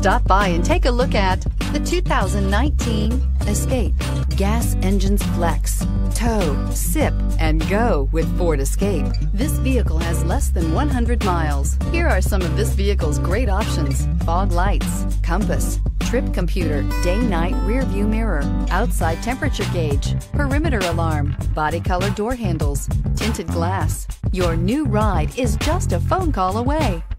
Stop by and take a look at the 2019 Escape. Gas engines flex, tow, sip, and go with Ford Escape. This vehicle has less than 100 miles. Here are some of this vehicle's great options: fog lights, compass, trip computer, day-night rear view mirror, outside temperature gauge, perimeter alarm, body color door handles, tinted glass. Your new ride is just a phone call away.